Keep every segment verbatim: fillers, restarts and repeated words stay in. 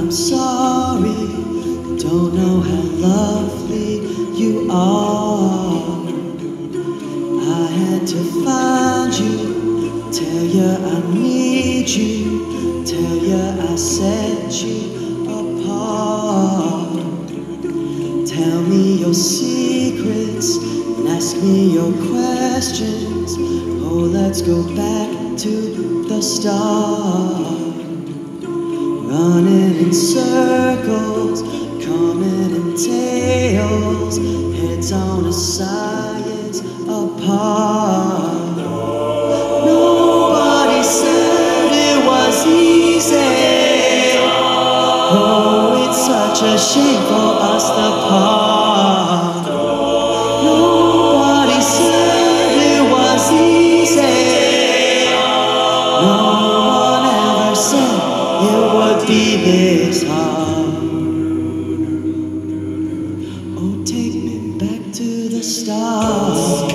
I'm sorry, don't know how lovely you are. I had to find you, tell you I need you, tell you I set you apart. Tell me your secrets and ask me your questions. Oh, let's go back to the start. Running in circles, coming in tails, heads on a science apart. Nobody said it was easy. Oh, it's such a shame for us to part. Nobody said it was easy. No one ever said it would be this hard. Oh, take me back to the start.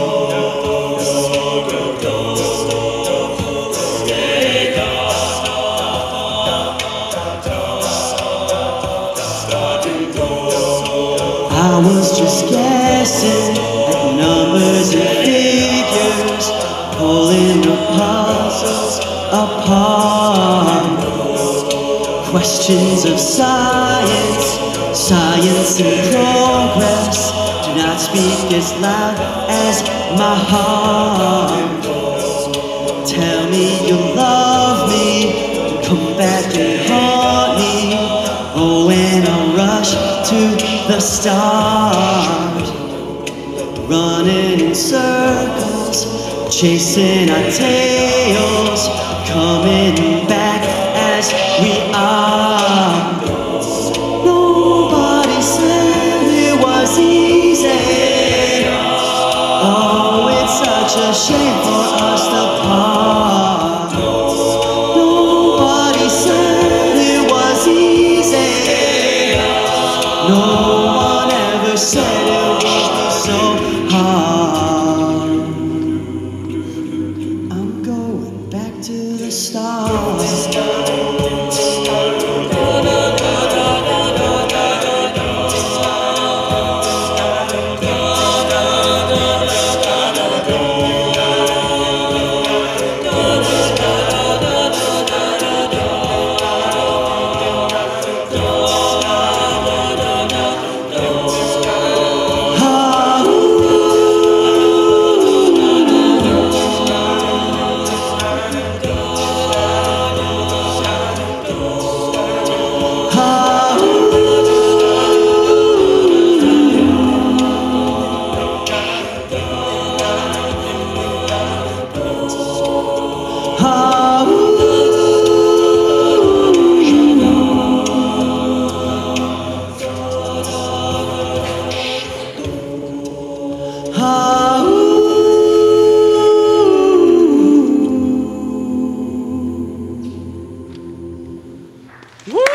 I was just guessing at numbers and figures, pulling the puzzles apart. Questions of science, science in progress, do not speak as loud as my heart. Tell me you love me, come back and haunt me. Oh, and I'll rush to the start. Running in circles, chasing our tails, coming back as we are. Nobody said it was easy. Oh, it's such a shame for us to part. Nobody said it was easy. No one ever said it would be so hard. I'm going back to the start. Woo!